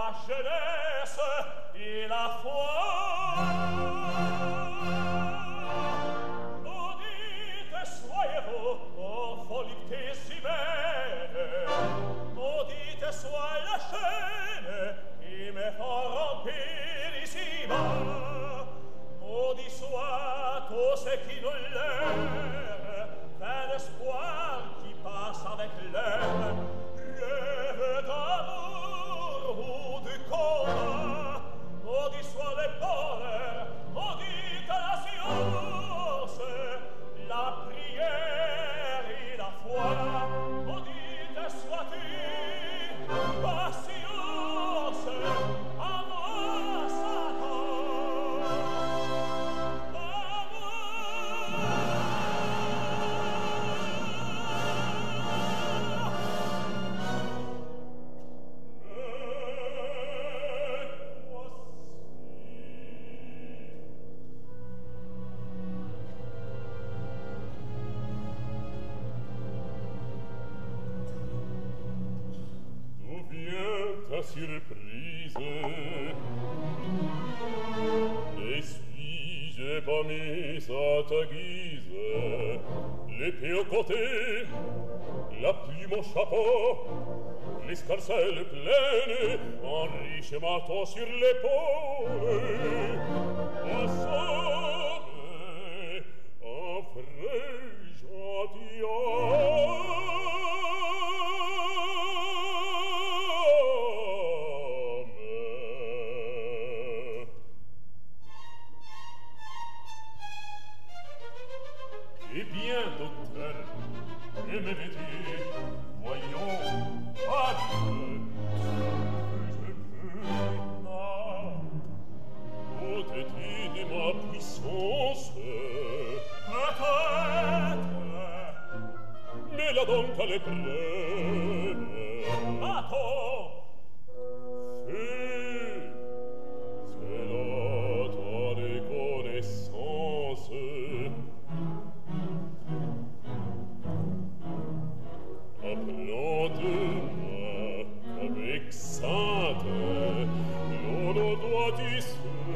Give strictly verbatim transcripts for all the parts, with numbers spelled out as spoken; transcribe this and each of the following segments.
jeunesse et la foi. Maudite soyez-vous, ô volupté si belle, maudite soit la chaîne qui me fait remplir ici-bas, maudit soit tout ce qui nous l'air, fait l'espoir qui passe avec l'air, rêve d'amour ou de combat, maudit soit les bonheurs, maudite la science, la prière et la foi, maudite sois-tu, patience, à moi, Satan. Surprise, ne suis-je pas mis à ta guise, l'épée au côté, la plume au chapeau, l'escarcelle pleine, un riche marteau sur l'épaule, un sort, un vrai gentilhomme. Et me vêtis, voyons, adieu, je peux pas. Où est-il ma puissance? Peut-être, mais la donc à l'épreuve. attends, Si, c'est là ta reconnaissance. Applaudis-moi avec sainte, l'on doit dire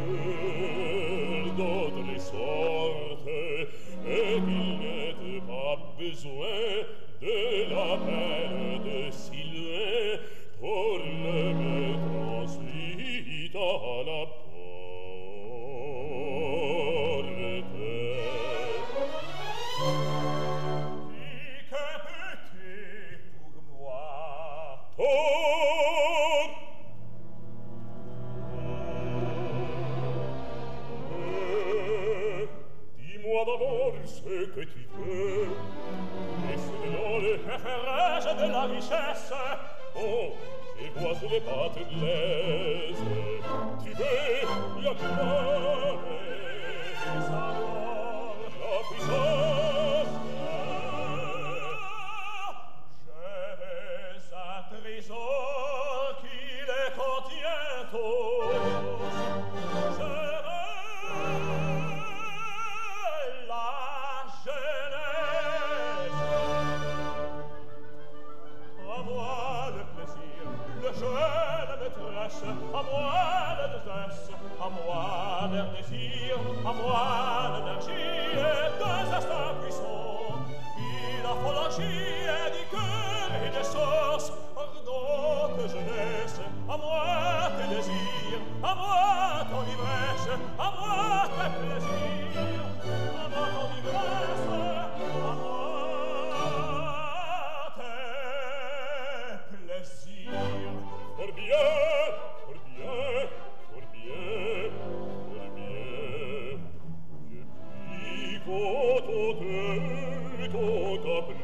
d'autres sortes, et qu'il n'ait pas besoin de l'appel de Sylvain pour le mettre ensuite à la porte. Dis-moi d'abord ce que tu veux, et selon le préférage de la richesse. Oh, je vois sur les pattes glaises. Tu veux la gloire, savoir la puissance. Je veux un trésor qui les contient tous. Je veux la jeunesse. À moi le plaisir, le jeu, la maîtresse, à moi la détresse, à moi l'air désir, à moi l'énergie et deux instincts puissants, puis la phologie du cœur et des sens, ardente jeunesse, à moi tes désirs, à moi ton ivresse, à moi tes plaisirs, à moi ton ivresse, à moi tes plaisirs. Fort bien, fort bien, fort bien, fort bien. Je puis contenter ton caprice.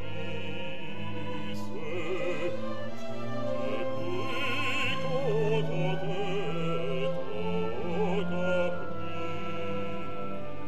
Je puis contenter ton caprice.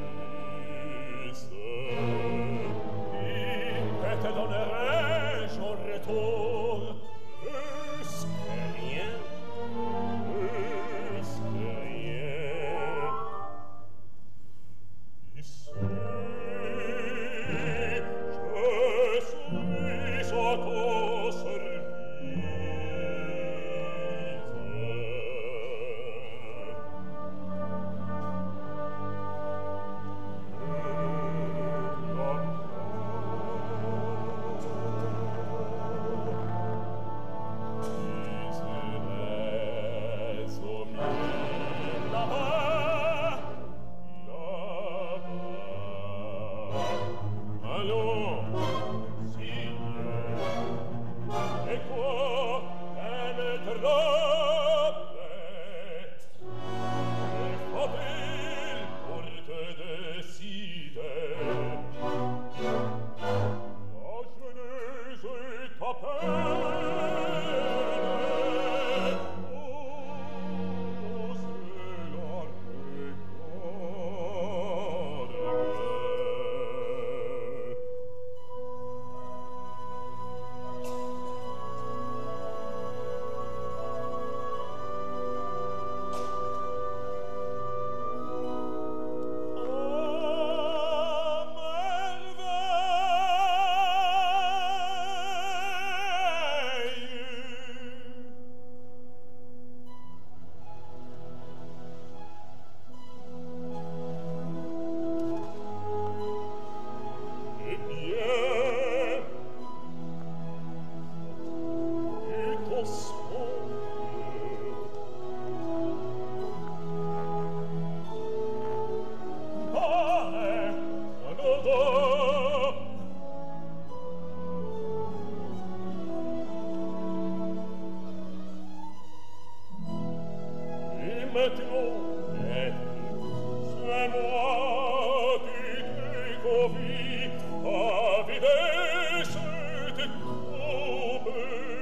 maintenant, maître, c'est moi qui t'ai convie à vider cette coupe.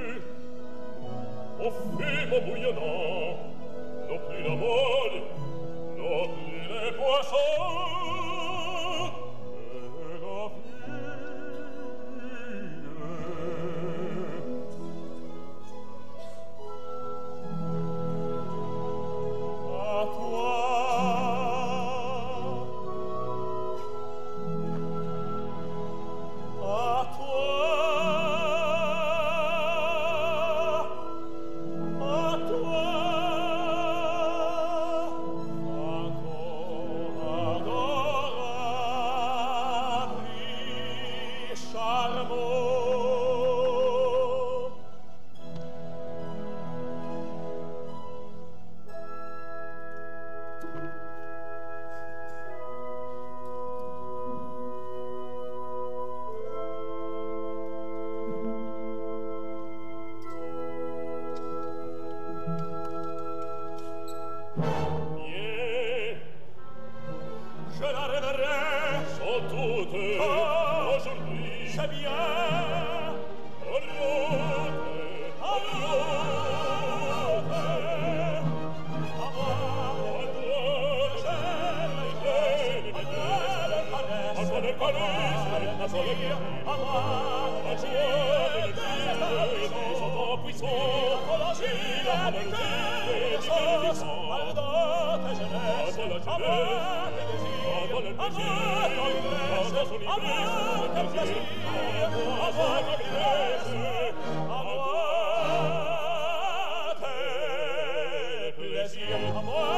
Au fume bouillonnant, non plus la mode, non plus les poissons, et la fille. À toi, à toi, à toi, adorabli charmant. Bien, je la rêverai sans doute aujourd'hui. C'est bien. En l'autre, en l'autre, à moi, à toi, j'aime les jeunes, à toi les caresses, à toi les caresses, à moi, à toi les filles, ils sont en puissance, à la gîte, à la gîte, pardon ta jeunesse, à moi tes désirs, à moi ta tendresse, à moi tes plaisirs, à moi ta grâce, à moi tes plaisirs, à moi